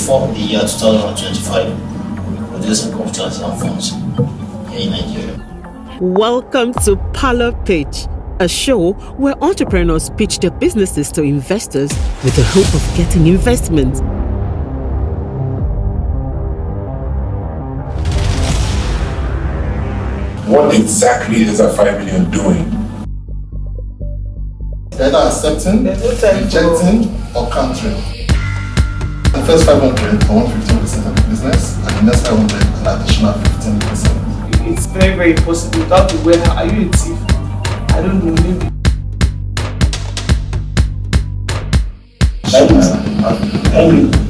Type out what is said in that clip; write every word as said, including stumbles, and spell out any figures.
before the year two thousand twenty-five, producing confidence and funds here in Nigeria. Welcome to Parlour Pitch, a show where entrepreneurs pitch their businesses to investors with the hope of getting investment. What exactly is that five million doing? Either accepting, rejecting, or countering. The first five hundred, I want fifteen percent of the business, and the next five hundred, an additional fifteen percent. It's very, very possible. Without the way, are you a thief? I don't know, maybe. Thank you.